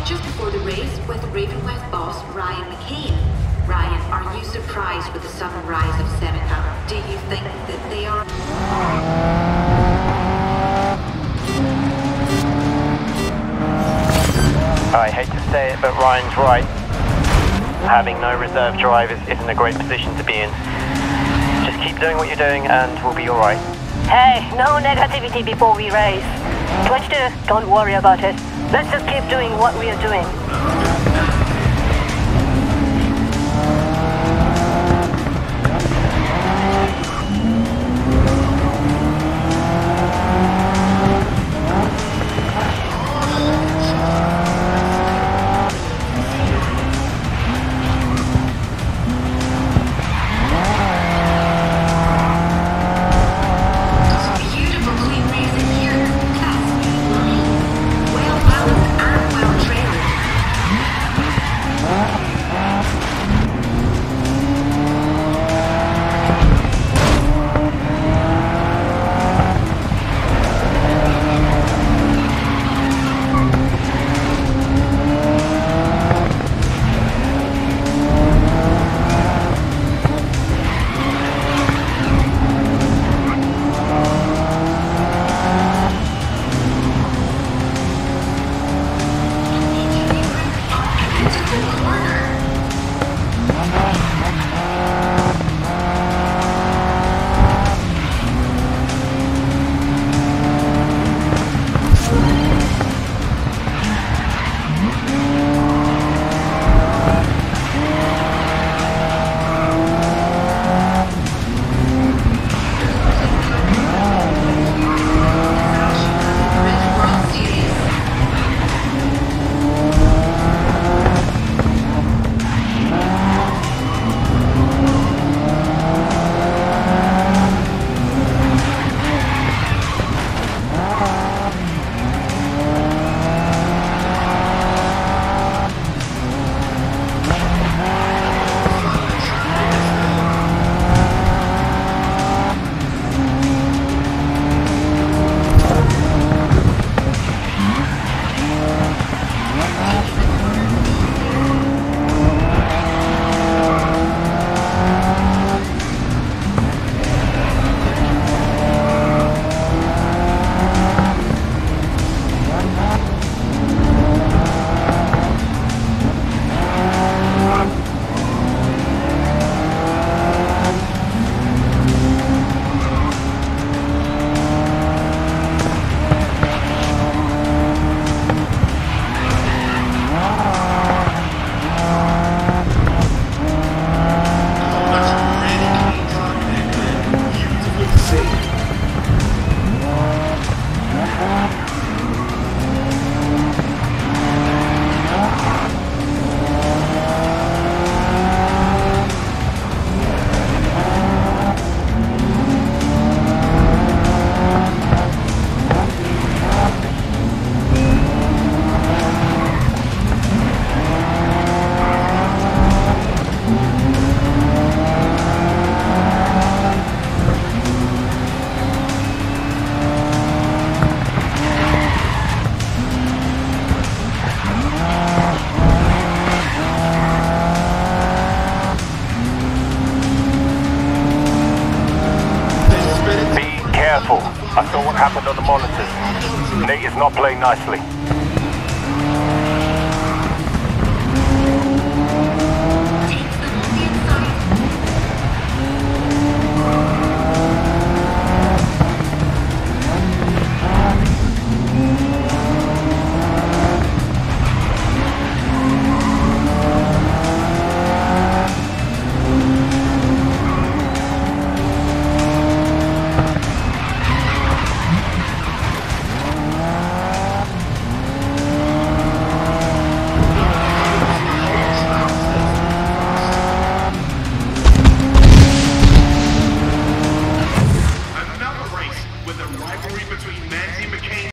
just before the race with Raven West boss Ryan McCain. Ryan, are you surprised with the sudden rise of Seneca? Do you think that they are... I hate to say it, but Ryan's right. Having no reserve drivers isn't a great position to be in. Just keep doing what you're doing and we'll be alright. Hey, no negativity before we race. Twitch 2, don't worry about it. Let's just keep doing what we are doing. I saw what happened on the monitors. Nate is not playing nicely.